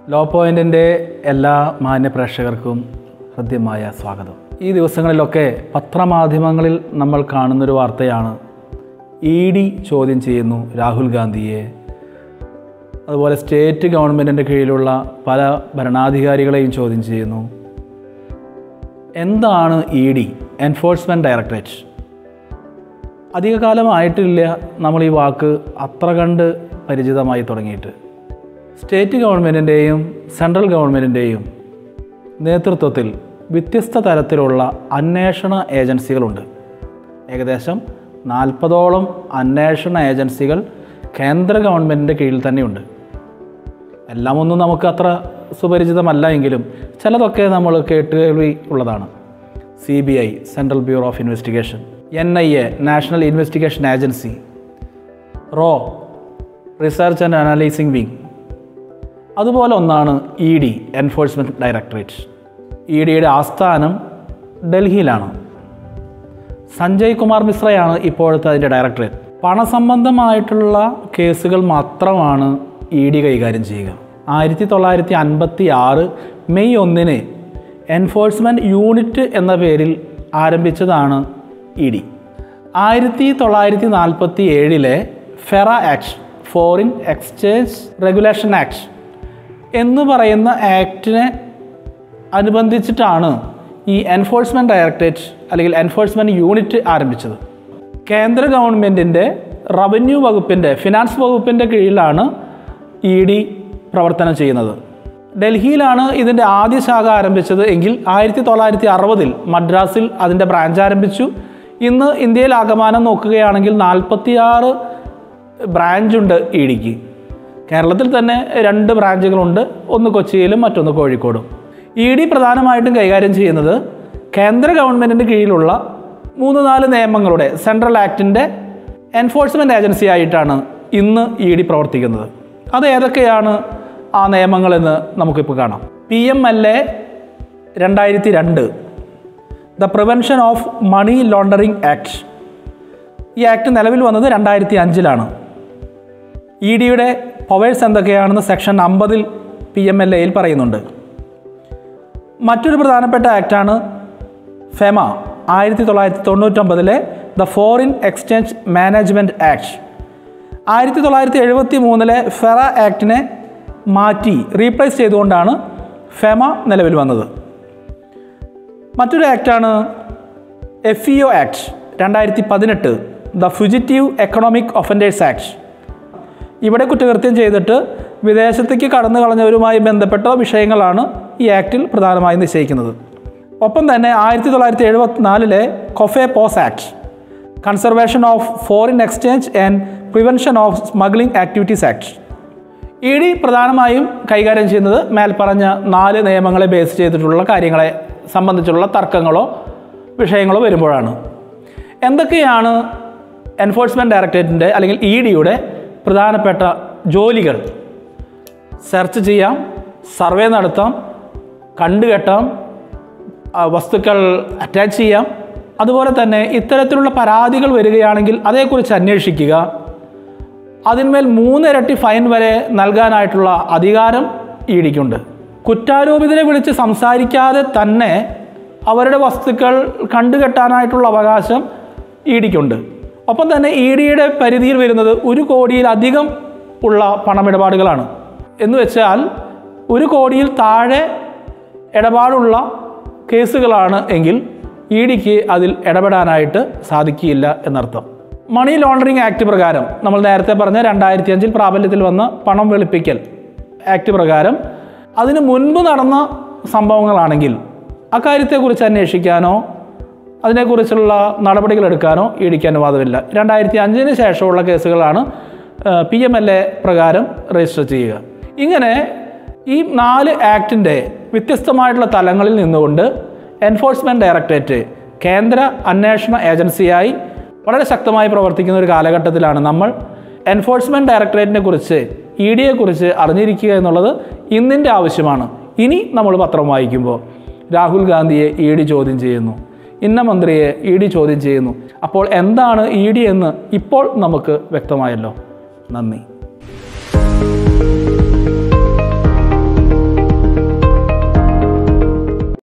Law പോയിന്റിൻ്റെ എല്ലാ മാന്യ പ്രേക്ഷകർക്കും ഹൃദ്യമായ സ്വാഗതം. ഈ ദിവസങ്ങളിലൊക്കെ പത്രമാധ്യമങ്ങളിൽ നമ്മൾ കാണുന്നൊരു വാർത്തയാണ് ED ചോദ്യം ചെയ്യുന്നു രാഹുൽ ഗാന്ധിയെ. അതുപോലെ സ്റ്റേറ്റ് ഗവൺമെൻറ്റിൻ്റെ കീഴിലുള്ള പല ഭരണാധികാരികളെയും ചോദ്യം ചെയ്യുന്നു. എന്താണ് ED? Enforcement directorate. അധികകാലമായിട്ടില്ല നമ്മൾ ഈ വാക്ക് അത്ര കണ്ട് പരിചിതമായി തുടങ്ങിയിട്ട്. സ്റ്റേറ്റ് ഗവൺമെൻറ്റിൻ്റെയും സെൻട്രൽ ഗവൺമെൻറ്റിൻ്റെയും നേതൃത്വത്തിൽ വ്യത്യസ്ത തരത്തിലുള്ള അന്വേഷണ ഏജൻസികളുണ്ട്. ഏകദേശം 40ഓളം അന്വേഷണ ഏജൻസികൾ കേന്ദ്ര ഗവൺമെൻറ്റിൻ്റെ കീഴിൽ തന്നെയുണ്ട്. എല്ലാം ഒന്നും നമുക്ക് അത്ര സുപരിചിതമല്ല എങ്കിലും ചിലതൊക്കെ നമ്മൾ കേട്ടുകേൾവി ഉള്ളതാണ്. CBI central bureau of investigation, NIA national investigation agency, RO research and analysing wing. അതുപോലെ ഒന്നാണ് ED എൻഫോഴ്സ്മെൻറ്റ് ഡയറക്ടറേറ്റ്. EDയുടെ ആസ്ഥാനം ഡൽഹിയിലാണ്. സഞ്ജയ് കുമാർ മിശ്രയാണ് ഇപ്പോഴത്തെ അതിൻ്റെ ഡയറക്ടറേറ്റ്. പണസംബന്ധമായിട്ടുള്ള കേസുകൾ മാത്രമാണ് ED കൈകാര്യം ചെയ്യുക. 1956 മെയ് 1 എൻഫോഴ്സ്മെൻറ്റ് യൂണിറ്റ് എന്ന പേരിൽ ആരംഭിച്ചതാണ് ED. 1947 FERA act, foreign exchange regulation act എന്ന് പറയുന്ന ആക്ടിനെ അനുബന്ധിച്ചിട്ടാണ് ഈ എൻഫോഴ്സ്മെൻറ്റ് ഡയറക്ടറേറ്റ് അല്ലെങ്കിൽ എൻഫോഴ്സ്മെൻറ്റ് യൂണിറ്റ് ആരംഭിച്ചത്. കേന്ദ്ര ഗവൺമെൻറ്റിൻ്റെ റവന്യൂ വകുപ്പിൻ്റെ, ഫിനാൻസ് വകുപ്പിൻ്റെ കീഴിലാണ് ED പ്രവർത്തനം ചെയ്യുന്നത്. ഡൽഹിയിലാണ് ഇതിൻ്റെ ആദ്യ ശാഖ ആരംഭിച്ചത് എങ്കിൽ 1960 മദ്രാസിൽ അതിൻ്റെ ബ്രാഞ്ച് ആരംഭിച്ചു. ഇന്ന് ഇന്ത്യയിൽ ആകമാനം നോക്കുകയാണെങ്കിൽ 46 ബ്രാഞ്ചുണ്ട് EDക്ക്. കേരളത്തിൽ തന്നെ 2 ബ്രാഞ്ചുകളുണ്ട്, ഒന്ന് കൊച്ചിയിലും മറ്റൊന്ന് കോഴിക്കോടും. ED പ്രധാനമായിട്ടും കൈകാര്യം ചെയ്യുന്നത് കേന്ദ്ര ഗവൺമെൻറ്റിൻ്റെ കീഴിലുള്ള 3-4 നിയമങ്ങളുടെ സെൻട്രൽ ആക്ടിൻ്റെ എൻഫോഴ്സ്മെൻറ്റ് ഏജൻസി ആയിട്ടാണ് ഇന്ന് ED പ്രവർത്തിക്കുന്നത്. അത് ഏതൊക്കെയാണ് ആ നിയമങ്ങളെന്ന് നമുക്കിപ്പോൾ കാണാം. PMLA 2002, the prevention of money laundering act. ഈ ആക്ട് നിലവിൽ വന്നത് 2005 EDയുടെ പവേഴ്സ് എന്തൊക്കെയാണെന്ന് സെക്ഷൻ 50 PMLAയിൽ പറയുന്നുണ്ട്. മറ്റൊരു പ്രധാനപ്പെട്ട ആക്റ്റാണ് FEMA 1999 the foreign exchange management act. 1973 FERA ആക്ടിനെ മാറ്റി റീപ്ലേസ് ചെയ്തുകൊണ്ടാണ് ഫെമ നിലവിൽ വന്നത്. മറ്റൊരു ആക്റ്റാണ് FEO act 2018 the fugitive economic offenders act. ഇവിടെ കുറ്റകൃത്യം ചെയ്തിട്ട് വിദേശത്തേക്ക് കടന്നു കളഞ്ഞവരുമായി ബന്ധപ്പെട്ട വിഷയങ്ങളാണ് ഈ ആക്ടിൽ പ്രധാനമായും നിശ്ചയിക്കുന്നത്. ഒപ്പം തന്നെ 1974 COFEPOSA act, conservation of foreign exchange and prevention of smuggling activities act. ED പ്രധാനമായും കൈകാര്യം ചെയ്യുന്നത് മേൽപ്പറഞ്ഞ 4 നിയമങ്ങളെ ബേസ് ചെയ്തിട്ടുള്ള കാര്യങ്ങളെ സംബന്ധിച്ചുള്ള തർക്കങ്ങളോ വിഷയങ്ങളോ വരുമ്പോഴാണ്. എന്തൊക്കെയാണ് എൻഫോഴ്സ്മെൻറ്റ് ഡയറക്ടറേറ്റിൻ്റെ അല്ലെങ്കിൽ EDയുടെ പ്രധാനപ്പെട്ട ജോലികൾ? സെർച്ച് ചെയ്യാം, സർവേ നടത്താം, കണ്ടുകെട്ടാം, വസ്തുക്കൾ അറ്റാച്ച് ചെയ്യാം. അതുപോലെ തന്നെ ഇത്തരത്തിലുള്ള പരാതികൾ വരികയാണെങ്കിൽ അതേക്കുറിച്ച് അന്വേഷിക്കുക. അതിന്മേൽ 3 ഇരട്ടി ഫൈൻ വരെ നൽകാനായിട്ടുള്ള അധികാരം EDക്കുണ്ട്. കുറ്റാരോപിതരെ വിളിച്ച് സംസാരിക്കാതെ തന്നെ അവരുടെ വസ്തുക്കൾ കണ്ടുകെട്ടാനായിട്ടുള്ള അവകാശം EDക്കുണ്ട്. ഒപ്പം തന്നെ EDയുടെ പരിധിയിൽ വരുന്നത് 1 കോടിയിലധികം ഉള്ള പണമിടപാടുകളാണ്. എന്ന് വെച്ചാൽ 1 കോടിയിൽ താഴെ ഇടപാടുള്ള കേസുകളാണ് എങ്കിൽ EDക്ക് അതിൽ ഇടപെടാനായിട്ട് സാധിക്കില്ല എന്നർത്ഥം. മണി ലോണ്ടറിങ് ആക്ട് പ്രകാരം നമ്മൾ നേരത്തെ പറഞ്ഞ 2005 പ്രാബല്യത്തിൽ വന്ന പണം വെളുപ്പിക്കൽ ആക്ട് പ്രകാരം അതിന് മുൻപ് നടന്ന സംഭവങ്ങളാണെങ്കിൽ അക്കാര്യത്തെക്കുറിച്ച് അന്വേഷിക്കാനോ അതിനെക്കുറിച്ചുള്ള നടപടികൾ എടുക്കാനോ EDക്ക് അനുവാദമില്ല. 2005 ശേഷമുള്ള കേസുകളാണ് PMLA പ്രകാരം രജിസ്റ്റർ ചെയ്യുക. ഇങ്ങനെ ഈ 4 ആക്ടിൻ്റെ വ്യത്യസ്തമായിട്ടുള്ള തലങ്ങളിൽ നിന്നുകൊണ്ട് എൻഫോഴ്സ്മെൻറ്റ് ഡയറക്ടറേറ്റ് കേന്ദ്ര അന്വേഷണ ഏജൻസിയായി വളരെ ശക്തമായി പ്രവർത്തിക്കുന്ന ഒരു കാലഘട്ടത്തിലാണ് നമ്മൾ. എൻഫോഴ്സ്മെൻറ്റ് ഡയറക്ടറേറ്റിനെ കുറിച്ച്, EDയെക്കുറിച്ച് അറിഞ്ഞിരിക്കുക എന്നുള്ളത് ഇന്നിൻ്റെ ആവശ്യമാണ്. ഇനി നമ്മൾ പത്രം വായിക്കുമ്പോൾ രാഹുൽ ഗാന്ധിയെ ED ചോദ്യം ചെയ്യുന്നു, ഇന്ന മന്ത്രിയെ ED ചോദ്യം ചെയ്യുന്നു. അപ്പോൾ എന്താണ് ED എന്ന് ഇപ്പോൾ നമുക്ക് വ്യക്തമായല്ലോ. നന്ദി.